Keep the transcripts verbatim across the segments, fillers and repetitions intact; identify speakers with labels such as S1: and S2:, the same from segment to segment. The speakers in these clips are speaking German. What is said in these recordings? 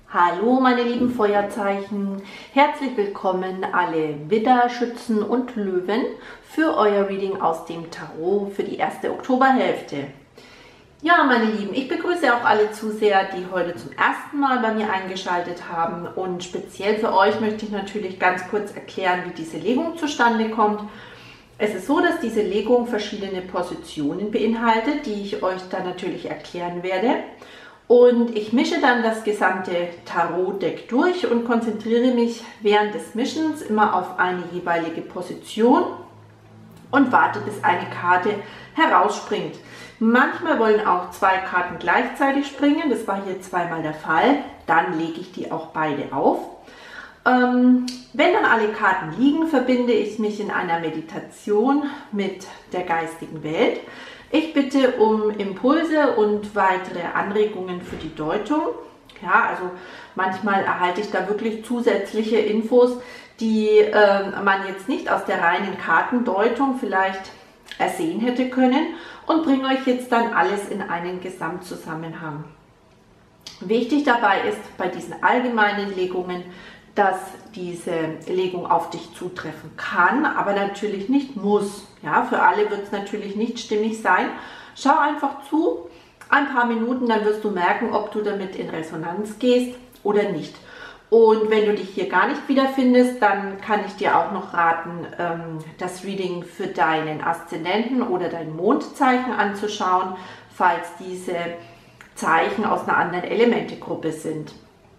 S1: Hallo meine lieben Feuerzeichen, herzlich willkommen alle Widder, Schützen und Löwen für euer Reading aus dem Tarot für die erste Oktoberhälfte. Ja meine Lieben, ich begrüße auch alle Zuseher, die heute zum ersten Mal bei mir eingeschaltet haben, und speziell für euch möchte ich natürlich ganz kurz erklären, wie diese Legung zustande kommt. Es ist so, dass diese Legung verschiedene Positionen beinhaltet, die ich euch dann natürlich erklären werde. Und ich mische dann das gesamte Tarot-Deck durch und konzentriere mich während des Mischens immer auf eine jeweilige Position und warte, bis eine Karte herausspringt. Manchmal wollen auch zwei Karten gleichzeitig springen, das war hier zweimal der Fall, dann lege ich die auch beide auf. Ähm, wenn dann alle Karten liegen, verbinde ich mich in einer Meditation mit der geistigen Welt. Ich bitte um Impulse und weitere Anregungen für die Deutung. Ja, also manchmal erhalte ich da wirklich zusätzliche Infos, die äh, man jetzt nicht aus der reinen Kartendeutung vielleicht ersehen hätte können, und bringe euch jetzt dann alles in einen Gesamtzusammenhang. Wichtig dabei ist bei diesen allgemeinen Legungen, dass diese Legung auf dich zutreffen kann, aber natürlich nicht muss. Ja, für alle wird es natürlich nicht stimmig sein. Schau einfach zu, ein paar Minuten, dann wirst du merken, ob du damit in Resonanz gehst oder nicht. Und wenn du dich hier gar nicht wiederfindest, dann kann ich dir auch noch raten, das Reading für deinen Aszendenten oder dein Mondzeichen anzuschauen, falls diese Zeichen aus einer anderen Elementegruppe sind.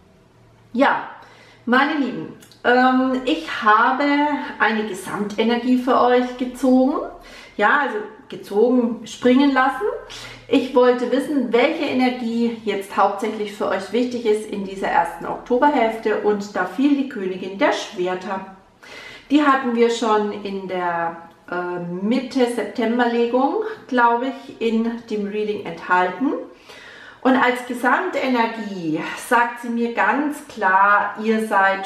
S1: Ja, meine Lieben, ähm, ich habe eine Gesamtenergie für euch gezogen, ja, also gezogen, springen lassen. Ich wollte wissen, welche Energie jetzt hauptsächlich für euch wichtig ist in dieser ersten Oktoberhälfte, und da fiel die Königin der Schwerter. Die hatten wir schon in der äh, Mitte September-Legung, glaube ich, in dem Reading enthalten. Und als Gesamtenergie sagt sie mir ganz klar, ihr seid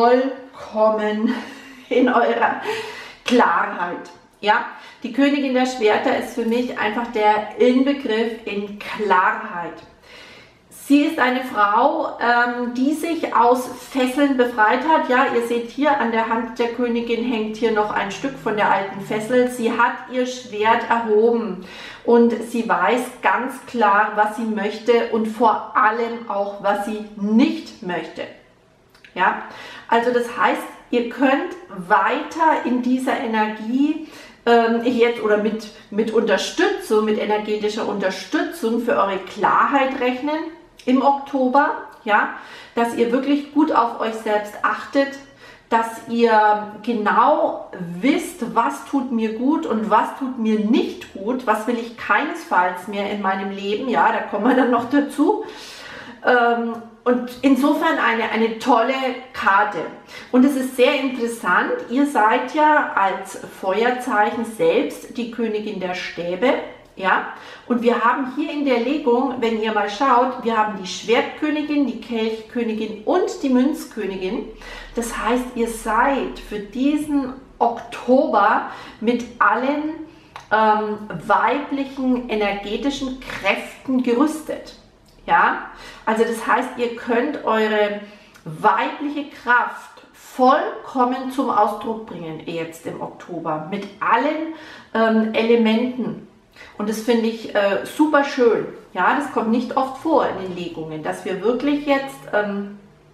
S1: vollkommen in eurer Klarheit. Ja, die Königin der Schwerter ist für mich einfach der Inbegriff in Klarheit. Sie ist eine Frau, ähm, die sich aus Fesseln befreit hat. Ja, ihr seht hier an der Hand der Königin hängt hier noch ein Stück von der alten Fessel. Sie hat ihr Schwert erhoben und sie weiß ganz klar, was sie möchte und vor allem auch, was sie nicht möchte. Ja, also das heißt, ihr könnt weiter in dieser Energie ähm, jetzt oder mit, mit Unterstützung, mit energetischer Unterstützung für eure Klarheit rechnen im Oktober, ja, dass ihr wirklich gut auf euch selbst achtet, dass ihr genau wisst, was tut mir gut und was tut mir nicht gut, was will ich keinesfalls mehr in meinem Leben, ja, da kommen wir dann noch dazu. Ähm, und insofern eine, eine tolle Karte. Und es ist sehr interessant, ihr seid ja als Feuerzeichen selbst die Königin der Stäbe. Ja, und wir haben hier in der Legung, wenn ihr mal schaut, wir haben die Schwertkönigin, die Kelchkönigin und die Münzkönigin. Das heißt, ihr seid für diesen Oktober mit allen ähm, weiblichen energetischen Kräften gerüstet. Ja, also das heißt, ihr könnt eure weibliche Kraft vollkommen zum Ausdruck bringen jetzt im Oktober mit allen ähm, Elementen. Und das finde ich äh, super schön. Ja, das kommt nicht oft vor in den Legungen, dass wir wirklich jetzt ähm,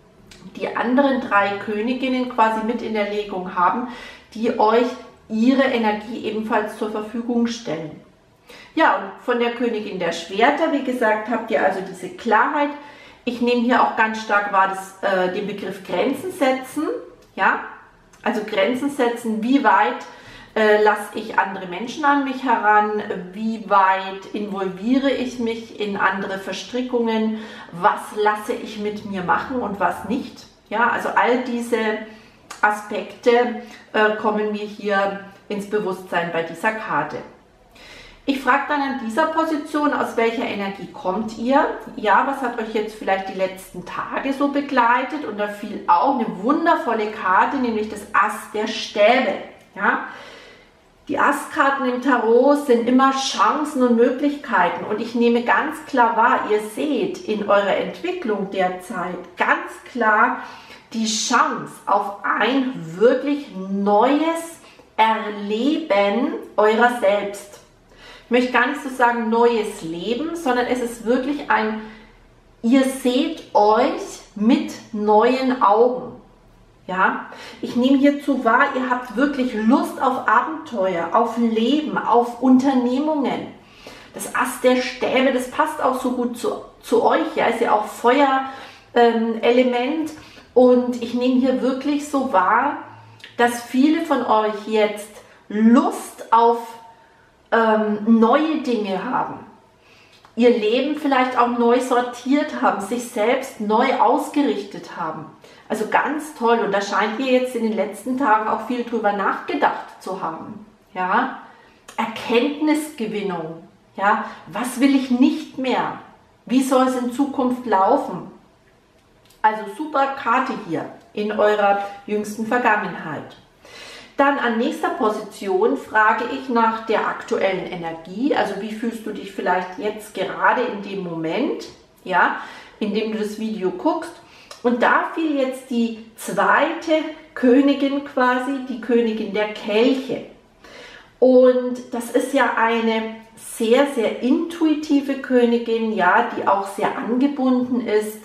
S1: die anderen drei Königinnen quasi mit in der Legung haben, die euch ihre Energie ebenfalls zur Verfügung stellen. Ja, und von der Königin der Schwerter, wie gesagt, habt ihr also diese Klarheit. Ich nehme hier auch ganz stark wahr das, äh, den Begriff Grenzen setzen. Ja, also Grenzen setzen, wie weit Äh, lasse ich andere Menschen an mich heran, wie weit involviere ich mich in andere Verstrickungen, was lasse ich mit mir machen und was nicht. Ja, also all diese Aspekte äh, kommen mir hier ins Bewusstsein bei dieser Karte. Ich frage dann an dieser Position, aus welcher Energie kommt ihr? Ja, was hat euch jetzt vielleicht die letzten Tage so begleitet? Und da fiel auch eine wundervolle Karte, nämlich das Ass der Stäbe. Ja, Die Ass-Karten im Tarot sind immer Chancen und Möglichkeiten und ich nehme ganz klar wahr, ihr seht in eurer Entwicklung derzeit ganz klar die Chance auf ein wirklich neues Erleben eurer selbst. Ich möchte gar nicht so sagen neues Leben, sondern es ist wirklich ein, ihr seht euch mit neuen Augen. Ja, ich nehme hierzu wahr, ihr habt wirklich Lust auf Abenteuer, auf Leben, auf Unternehmungen. Das Ass der Stäbe, das passt auch so gut zu, zu euch, ja, ist ja auch Feuerelement. Ähm, und ich nehme hier wirklich so wahr, dass viele von euch jetzt Lust auf ähm, neue Dinge haben. Ihr Leben vielleicht auch neu sortiert haben, sich selbst neu ausgerichtet haben. Also ganz toll und da scheint ihr jetzt in den letzten Tagen auch viel drüber nachgedacht zu haben. Ja? Erkenntnisgewinnung. Ja? Was will ich nicht mehr? Wie soll es in Zukunft laufen? Also super Karte hier in eurer jüngsten Vergangenheit. Dann an nächster Position frage ich nach der aktuellen Energie. Also wie fühlst du dich vielleicht jetzt gerade in dem Moment, ja, in dem du das Video guckst. Und da fiel jetzt die zweite Königin quasi, die Königin der Kelche. Und das ist ja eine sehr, sehr intuitive Königin, ja, die auch sehr angebunden ist,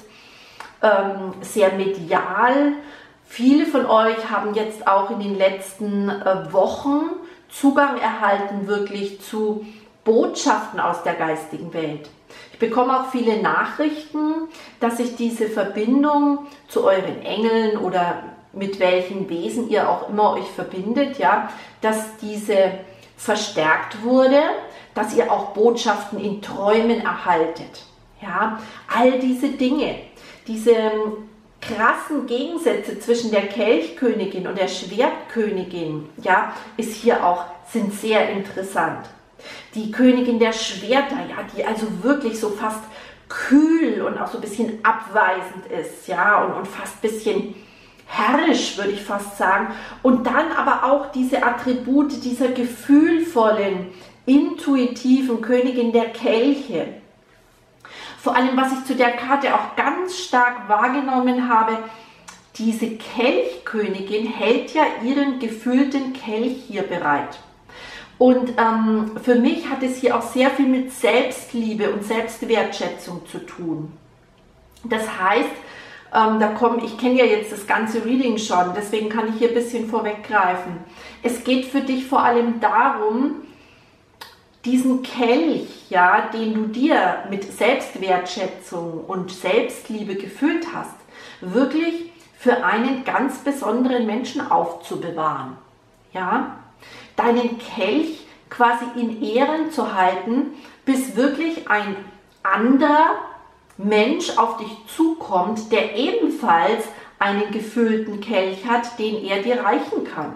S1: ähm, sehr medial. Viele von euch haben jetzt auch in den letzten äh, Wochen Zugang erhalten wirklich zu Botschaften aus der geistigen Welt. Ich bekomme auch viele Nachrichten, dass sich diese Verbindung zu euren Engeln oder mit welchen Wesen ihr auch immer euch verbindet, ja, dass diese verstärkt wurde, dass ihr auch Botschaften in Träumen erhaltet. Ja, all diese Dinge, diese krassen Gegensätze zwischen der Kelchkönigin und der Schwertkönigin, ja, ist hier auch, sind sehr interessant. Die Königin der Schwerter, ja, die also wirklich so fast kühl und auch so ein bisschen abweisend ist, ja, und, und fast ein bisschen herrisch, würde ich fast sagen. Und dann aber auch diese Attribute dieser gefühlvollen, intuitiven Königin der Kelche. Vor allem, was ich zu der Karte auch ganz stark wahrgenommen habe, diese Kelchkönigin hält ja ihren gefüllten Kelch hier bereit. Und ähm, für mich hat es hier auch sehr viel mit Selbstliebe und Selbstwertschätzung zu tun. Das heißt, ähm, da kommen, ich kenne ja jetzt das ganze Reading schon, deswegen kann ich hier ein bisschen vorweggreifen. Es geht für dich vor allem darum, diesen Kelch, ja, den du dir mit Selbstwertschätzung und Selbstliebe gefüllt hast, wirklich für einen ganz besonderen Menschen aufzubewahren. Ja? Deinen Kelch quasi in Ehren zu halten, bis wirklich ein anderer Mensch auf dich zukommt, der ebenfalls einen gefüllten Kelch hat, den er dir reichen kann.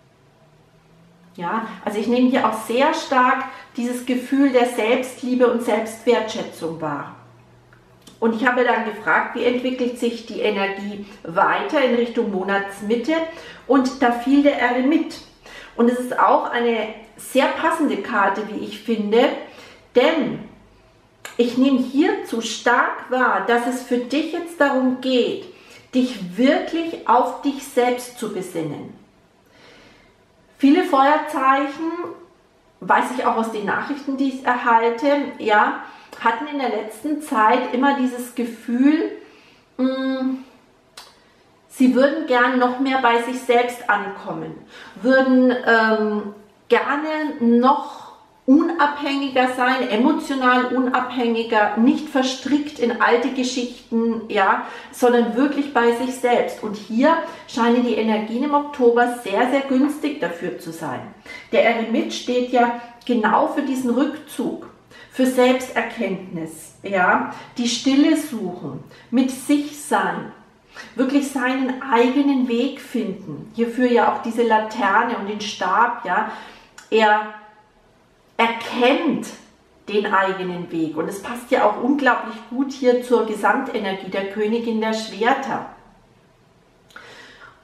S1: Ja, also ich nehme hier auch sehr stark dieses Gefühl der Selbstliebe und Selbstwertschätzung wahr. Und ich habe dann gefragt, wie entwickelt sich die Energie weiter in Richtung Monatsmitte, und da fiel der Eremit. Und es ist auch eine sehr passende Karte, wie ich finde, denn ich nehme hierzu stark wahr, dass es für dich jetzt darum geht, dich wirklich auf dich selbst zu besinnen. Viele Feuerzeichen, weiß ich auch aus den Nachrichten, die ich erhalte, ja, hatten in der letzten Zeit immer dieses Gefühl, mh, sie würden gern noch mehr bei sich selbst ankommen, würden ähm, gerne noch unabhängiger sein, emotional unabhängiger, nicht verstrickt in alte Geschichten, ja, sondern wirklich bei sich selbst. Und hier scheinen die Energien im Oktober sehr, sehr günstig dafür zu sein. Der Eremit steht ja genau für diesen Rückzug, für Selbsterkenntnis, ja, die Stille suchen, mit sich sein, wirklich seinen eigenen Weg finden. Hierfür ja auch diese Laterne und den Stab, ja, er erkennt den eigenen Weg. Und es passt ja auch unglaublich gut hier zur Gesamtenergie der Königin der Schwerter.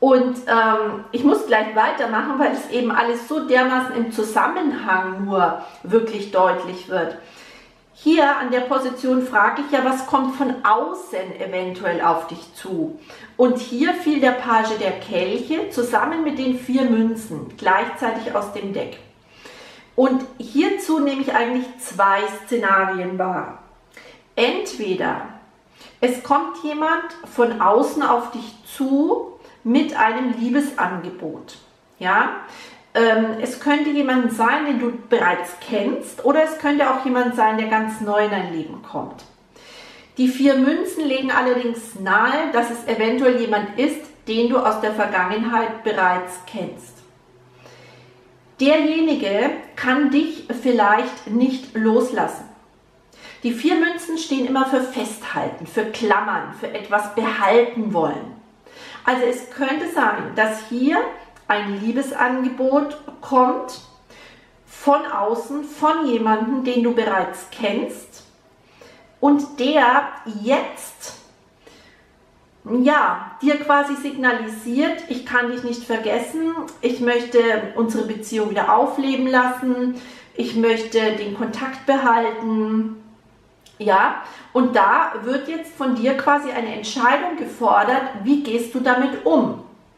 S1: Und ähm, ich muss gleich weitermachen, weil es eben alles so dermaßen im Zusammenhang nur wirklich deutlich wird. Hier an der Position frage ich ja, was kommt von außen eventuell auf dich zu? Und hier fiel der Page der Kelche zusammen mit den vier Münzen gleichzeitig aus dem Deck. Und hierzu nehme ich eigentlich zwei Szenarien wahr. Entweder es kommt jemand von außen auf dich zu mit einem Liebesangebot. Ja? Ähm, es könnte jemand sein, den du bereits kennst, oder es könnte auch jemand sein, der ganz neu in dein Leben kommt. Die vier Münzen legen allerdings nahe, dass es eventuell jemand ist, den du aus der Vergangenheit bereits kennst. Derjenige kann dich vielleicht nicht loslassen. Die vier Münzen stehen immer für Festhalten, für Klammern, für etwas behalten wollen. Also es könnte sein, dass hier ein Liebesangebot kommt von außen, von jemandem, den du bereits kennst und der jetzt ja, dir quasi signalisiert, ich kann dich nicht vergessen, ich möchte unsere Beziehung wieder aufleben lassen, ich möchte den Kontakt behalten. Ja, und da wird jetzt von dir quasi eine Entscheidung gefordert, wie gehst du damit um?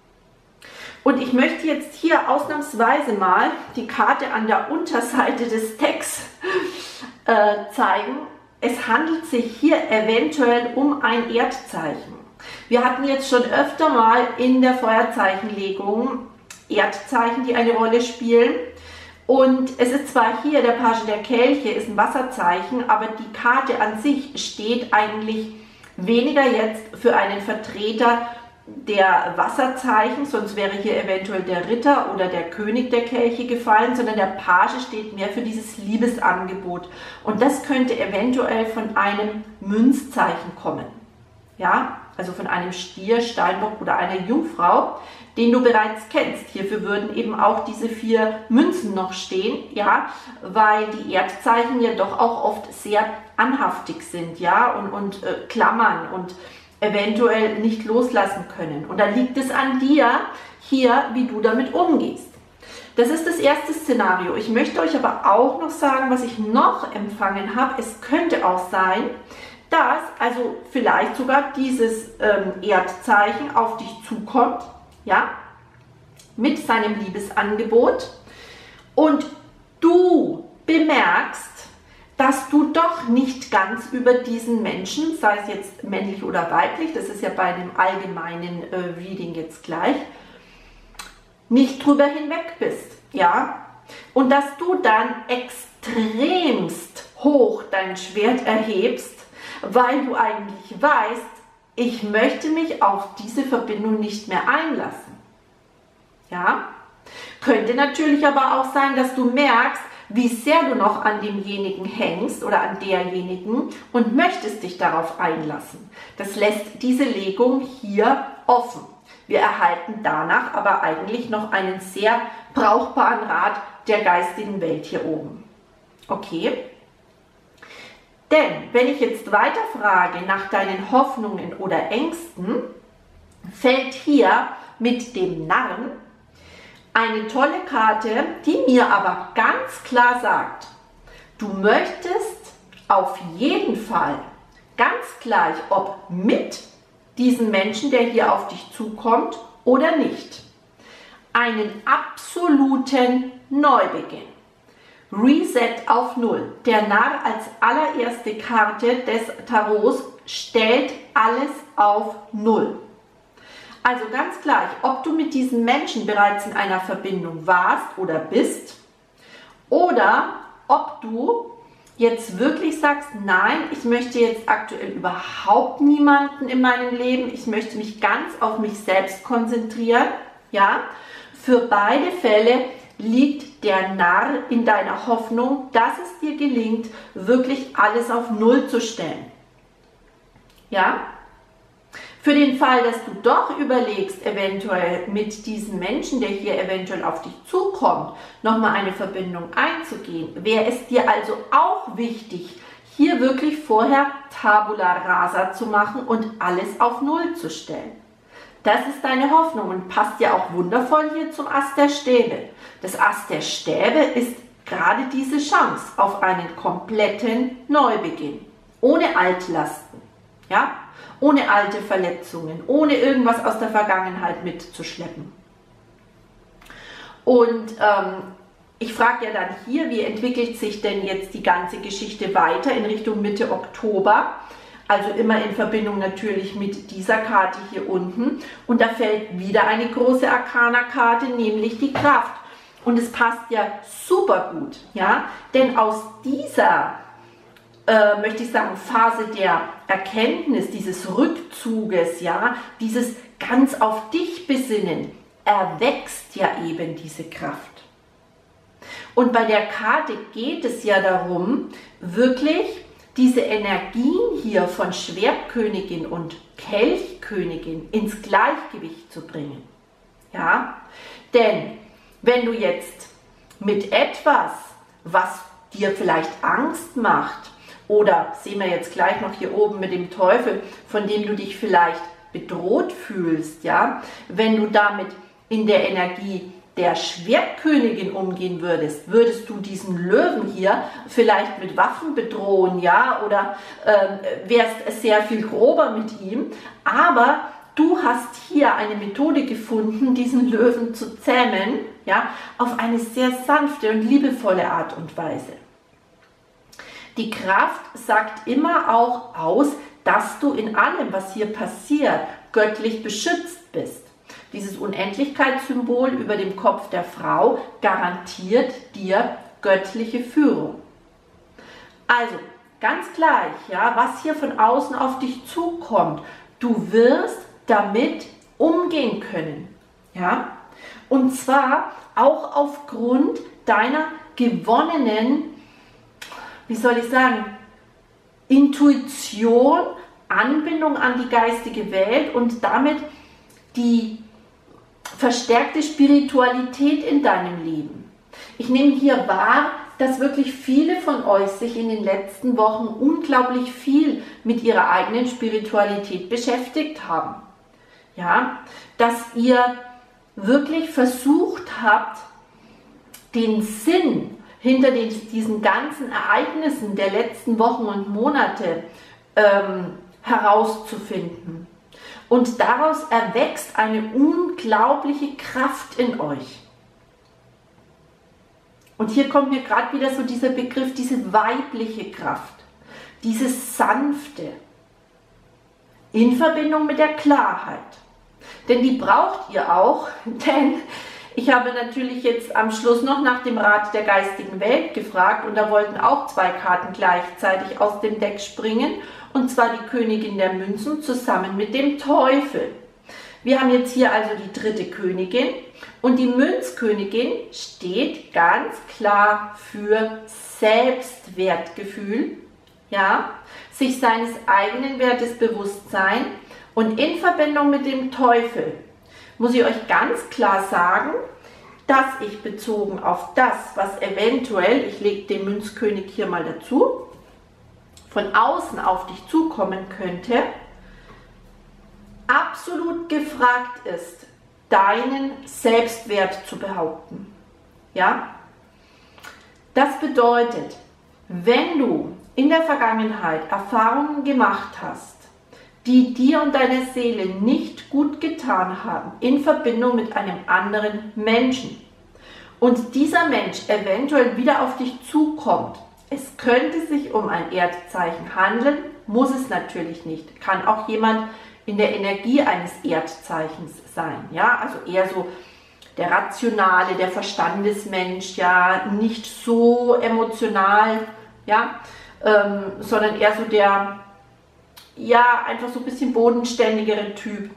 S1: Und ich möchte jetzt hier ausnahmsweise mal die Karte an der Unterseite des Decks äh, zeigen. Es handelt sich hier eventuell um ein Erdzeichen. Wir hatten jetzt schon öfter mal in der Feuerzeichenlegung Erdzeichen, die eine Rolle spielen. Und es ist zwar hier, der Page der Kelche ist ein Wasserzeichen, aber die Karte an sich steht eigentlich weniger jetzt für einen Vertreter der Wasserzeichen, sonst wäre hier eventuell der Ritter oder der König der Kelche gefallen, sondern der Page steht mehr für dieses Liebesangebot. Und das könnte eventuell von einem Münzzeichen kommen. Ja, also von einem Stier, Steinbock oder einer Jungfrau, den du bereits kennst. Hierfür würden eben auch diese vier Münzen noch stehen, ja, weil die Erdzeichen ja doch auch oft sehr anhaftig sind, ja, und, und äh, klammern und eventuell nicht loslassen können. Und da liegt es an dir, hier, wie du damit umgehst. Das ist das erste Szenario. Ich möchte euch aber auch noch sagen, was ich noch empfangen habe. Es könnte auch sein, dass also vielleicht sogar dieses ähm, Erdzeichen auf dich zukommt, ja, mit seinem Liebesangebot und du bemerkst, dass du doch nicht ganz über diesen Menschen, sei es jetzt männlich oder weiblich, das ist ja bei dem allgemeinen äh, Reading jetzt gleich, nicht drüber hinweg bist, ja, und dass du dann extremst hoch dein Schwert erhebst, weil du eigentlich weißt, ich möchte mich auf diese Verbindung nicht mehr einlassen. Ja? Könnte natürlich aber auch sein, dass du merkst, wie sehr du noch an demjenigen hängst oder an derjenigen und möchtest dich darauf einlassen. Das lässt diese Legung hier offen. Wir erhalten danach aber eigentlich noch einen sehr brauchbaren Rat der geistigen Welt hier oben. Okay? Denn wenn ich jetzt weiter frage nach deinen Hoffnungen oder Ängsten, fällt hier mit dem Narren eine tolle Karte, die mir aber ganz klar sagt, du möchtest auf jeden Fall, ganz gleich ob mit diesem Menschen, der hier auf dich zukommt oder nicht, einen absoluten Neubeginn. Reset auf Null. Der Narr als allererste Karte des Tarots stellt alles auf Null. Also ganz gleich, ob du mit diesen Menschen bereits in einer Verbindung warst oder bist oder ob du jetzt wirklich sagst, nein, ich möchte jetzt aktuell überhaupt niemanden in meinem Leben, ich möchte mich ganz auf mich selbst konzentrieren, ja, für beide Fälle liegt der Narr in deiner Hoffnung, dass es dir gelingt, wirklich alles auf Null zu stellen. Ja? Für den Fall, dass du doch überlegst, eventuell mit diesem Menschen, der hier eventuell auf dich zukommt, nochmal eine Verbindung einzugehen, wäre es dir also auch wichtig, hier wirklich vorher Tabula Rasa zu machen und alles auf Null zu stellen. Das ist deine Hoffnung und passt ja auch wundervoll hier zum Ast der Stäbe. Das Ast der Stäbe ist gerade diese Chance auf einen kompletten Neubeginn. Ohne Altlasten, ja? Ohne alte Verletzungen, ohne irgendwas aus der Vergangenheit mitzuschleppen. Und ähm, ich frage ja dann hier, wie entwickelt sich denn jetzt die ganze Geschichte weiter in Richtung Mitte Oktober? Also immer in Verbindung natürlich mit dieser Karte hier unten. Und da fällt wieder eine große Arkana-Karte, nämlich die Kraft. Und es passt ja super gut, ja, denn aus dieser, äh, möchte ich sagen, Phase der Erkenntnis, dieses Rückzuges, ja, dieses ganz auf dich besinnen, erwächst ja eben diese Kraft. Und bei der Karte geht es ja darum, wirklich diese Energien hier von Schwertkönigin und Kelchkönigin ins Gleichgewicht zu bringen. Ja, denn wenn du jetzt mit etwas, was dir vielleicht Angst macht, oder sehen wir jetzt gleich noch hier oben mit dem Teufel, von dem du dich vielleicht bedroht fühlst, ja, wenn du damit in der Energie der Schwertkönigin umgehen würdest, würdest du diesen Löwen hier vielleicht mit Waffen bedrohen, ja, oder äh, wärst sehr viel grober mit ihm, aber du hast hier eine Methode gefunden, diesen Löwen zu zähmen, ja, auf eine sehr sanfte und liebevolle Art und Weise. Die Kraft sagt immer auch aus, dass du in allem, was hier passiert, göttlich beschützt bist. Dieses Unendlichkeitssymbol über dem Kopf der Frau garantiert dir göttliche Führung. Also, ganz gleich, ja, was hier von außen auf dich zukommt, du wirst damit umgehen können. Ja? Und zwar auch aufgrund deiner gewonnenen, wie soll ich sagen, Intuition, Anbindung an die geistige Welt und damit die verstärkte Spiritualität in deinem Leben. Ich nehme hier wahr, dass wirklich viele von euch sich in den letzten Wochen unglaublich viel mit ihrer eigenen Spiritualität beschäftigt haben. Ja, dass ihr wirklich versucht habt, den Sinn hinter den, diesen ganzen Ereignissen der letzten Wochen und Monate ähm, herauszufinden. Und daraus erwächst eine unglaubliche Kraft in euch. Und hier kommt mir gerade wieder so dieser Begriff, diese weibliche Kraft, dieses Sanfte, in Verbindung mit der Klarheit. Denn die braucht ihr auch, denn ich habe natürlich jetzt am Schluss noch nach dem Rat der geistigen Welt gefragt und da wollten auch zwei Karten gleichzeitig aus dem Deck springen, und zwar die Königin der Münzen zusammen mit dem Teufel. Wir haben jetzt hier also die dritte Königin und die Münzkönigin steht ganz klar für Selbstwertgefühl, ja, sich seines eigenen Wertes bewusst sein, und in Verbindung mit dem Teufel muss ich euch ganz klar sagen, dass ich bezogen auf das, was eventuell, ich lege den Münzkönig hier mal dazu, von außen auf dich zukommen könnte, absolut gefragt ist, deinen Selbstwert zu behaupten. Ja? Das bedeutet, wenn du in der Vergangenheit Erfahrungen gemacht hast, die dir und deiner Seele nicht gut getan haben, in Verbindung mit einem anderen Menschen, und dieser Mensch eventuell wieder auf dich zukommt, es könnte sich um ein Erdzeichen handeln, muss es natürlich nicht, kann auch jemand in der Energie eines Erdzeichens sein, ja, also eher so der rationale, der Verstandesmensch, ja, nicht so emotional, ja, ähm, sondern eher so der, ja, einfach so ein bisschen bodenständigere Typ.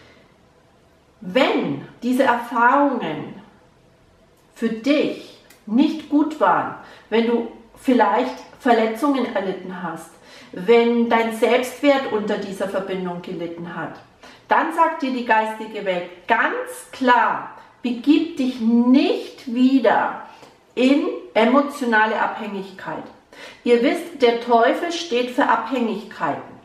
S1: Wenn diese Erfahrungen für dich nicht gut waren, wenn du vielleicht Verletzungen erlitten hast, wenn dein Selbstwert unter dieser Verbindung gelitten hat, dann sagt dir die geistige Welt ganz klar, begib dich nicht wieder in emotionale Abhängigkeit. Ihr wisst, der Teufel steht für Abhängigkeiten.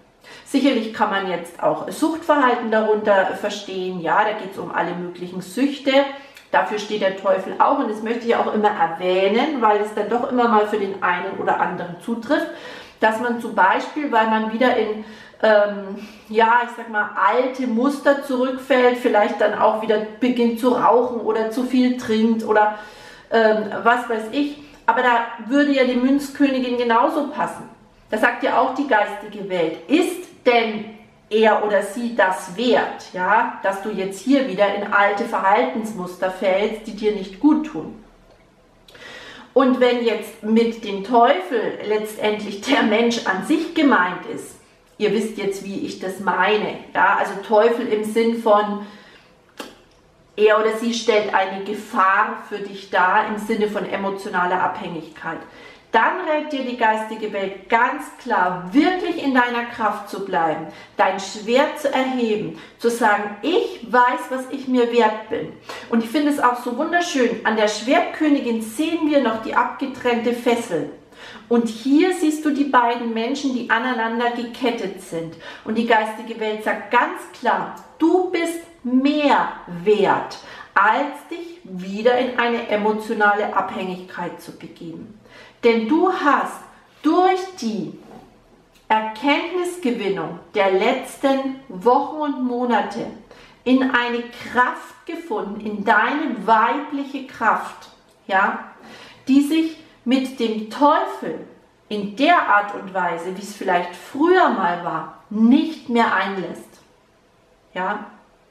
S1: Sicherlich kann man jetzt auch Suchtverhalten darunter verstehen. Ja, da geht es um alle möglichen Süchte. Dafür steht der Teufel auch und das möchte ich auch immer erwähnen, weil es dann doch immer mal für den einen oder anderen zutrifft, dass man zum Beispiel, weil man wieder in, ähm, ja, ich sag mal, alte Muster zurückfällt, vielleicht dann auch wieder beginnt zu rauchen oder zu viel trinkt oder ähm, was weiß ich. Aber da würde ja die Münzkönigin genauso passen. Da sagt ja auch die geistige Welt, ist denn er oder sie das wert, ja, dass du jetzt hier wieder in alte Verhaltensmuster fällst, die dir nicht gut tun. Und wenn jetzt mit dem Teufel letztendlich der Mensch an sich gemeint ist, ihr wisst jetzt, wie ich das meine, ja, also Teufel im Sinn von, er oder sie stellt eine Gefahr für dich dar im Sinne von emotionaler Abhängigkeit. Dann rät dir die geistige Welt ganz klar, wirklich in deiner Kraft zu bleiben, dein Schwert zu erheben, zu sagen, ich weiß, was ich mir wert bin. Und ich finde es auch so wunderschön, an der Schwertkönigin sehen wir noch die abgetrennte Fessel. Und hier siehst du die beiden Menschen, die aneinander gekettet sind. Und die geistige Welt sagt ganz klar, du bist mehr wert, als dich wieder in eine emotionale Abhängigkeit zu begeben. Denn du hast durch die Erkenntnisgewinnung der letzten Wochen und Monate in eine Kraft gefunden, in deine weibliche Kraft, ja, die sich mit dem Teufel in der Art und Weise, wie es vielleicht früher mal war, nicht mehr einlässt. Ja.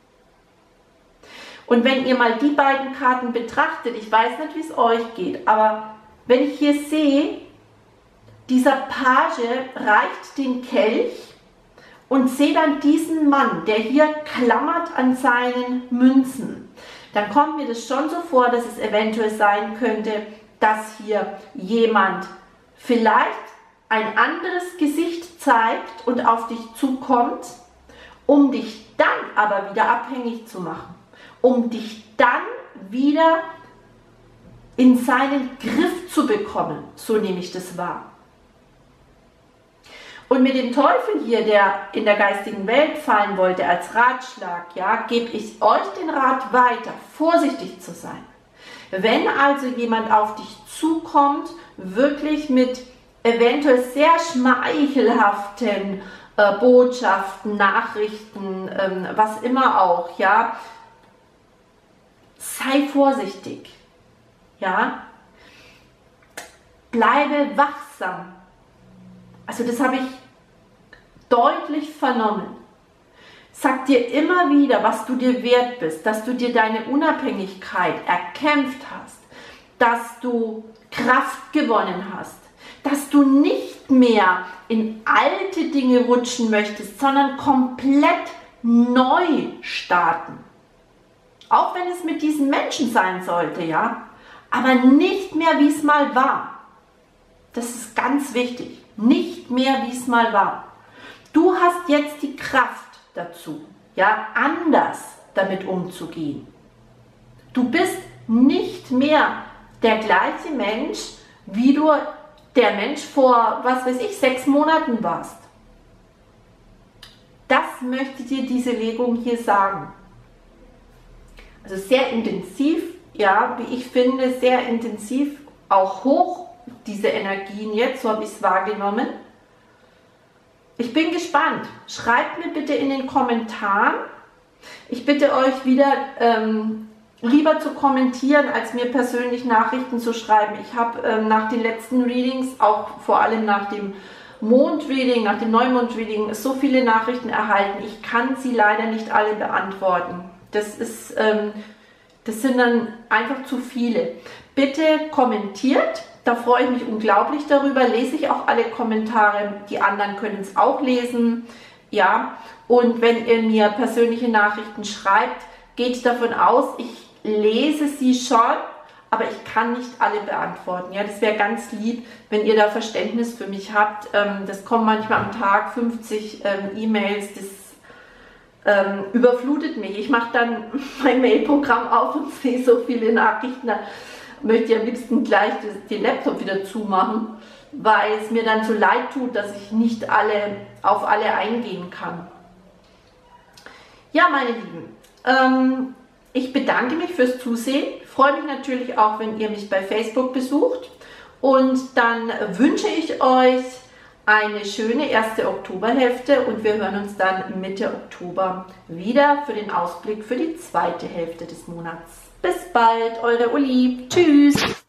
S1: Und wenn ihr mal die beiden Karten betrachtet, ich weiß nicht, wie es euch geht, aber wenn ich hier sehe, dieser Page reicht den Kelch und sehe dann diesen Mann, der hier klammert an seinen Münzen, dann kommt mir das schon so vor, dass es eventuell sein könnte, dass hier jemand vielleicht ein anderes Gesicht zeigt und auf dich zukommt, um dich dann aber wieder abhängig zu machen, um dich dann wieder in seinen Griff zu bekommen, so nehme ich das wahr. Und mit dem Teufel hier, der in der geistigen Welt fallen wollte als Ratschlag, ja, gebe ich euch den Rat weiter, vorsichtig zu sein. Wenn also jemand auf dich zukommt, wirklich mit eventuell sehr schmeichelhaften äh, Botschaften, Nachrichten, ähm, was immer auch, ja, sei vorsichtig. Ja, bleibe wachsam. Also das habe ich deutlich vernommen. Sag dir immer wieder, was du dir wert bist, dass du dir deine Unabhängigkeit erkämpft hast, dass du Kraft gewonnen hast, dass du nicht mehr in alte Dinge rutschen möchtest, sondern komplett neu starten. Auch wenn es mit diesen Menschen sein sollte, ja. Aber nicht mehr, wie es mal war. Das ist ganz wichtig. Nicht mehr, wie es mal war. Du hast jetzt die Kraft dazu, ja, anders damit umzugehen. Du bist nicht mehr der gleiche Mensch, wie du der Mensch vor, was weiß ich, sechs Monaten warst. Das möchte dir diese Legung hier sagen. Also sehr intensiv. Ja, wie ich finde, sehr intensiv, auch hoch, diese Energien jetzt, so habe ich es wahrgenommen. Ich bin gespannt. Schreibt mir bitte in den Kommentaren. Ich bitte euch wieder, ähm, lieber zu kommentieren, als mir persönlich Nachrichten zu schreiben. Ich habe ähm, nach den letzten Readings, auch vor allem nach dem Mondreading, nach dem Neumond-Reading, so viele Nachrichten erhalten. Ich kann sie leider nicht alle beantworten. Das ist... Ähm, Das sind dann einfach zu viele. Bitte kommentiert, da freue ich mich unglaublich darüber. Lese ich auch alle Kommentare, die anderen können es auch lesen. Ja, und wenn ihr mir persönliche Nachrichten schreibt, geht davon aus, ich lese sie schon, aber ich kann nicht alle beantworten. Ja, das wäre ganz lieb, wenn ihr da Verständnis für mich habt. Das kommen manchmal am Tag fünfzig E-Mails, das Ähm, überflutet mich. Ich mache dann mein Mailprogramm auf und sehe so viele Nachrichten, da möchte ich am liebsten gleich das, den Laptop wieder zumachen. weil es mir dann so leid tut, dass ich nicht alle, auf alle eingehen kann. Ja, meine Lieben, ähm, ich bedanke mich fürs Zusehen. Ich freue mich natürlich auch, wenn ihr mich bei Facebook besucht. Und dann wünsche ich euch eine schöne erste Oktoberhälfte und wir hören uns dann Mitte Oktober wieder für den Ausblick für die zweite Hälfte des Monats. Bis bald, eure Uli. Tschüss.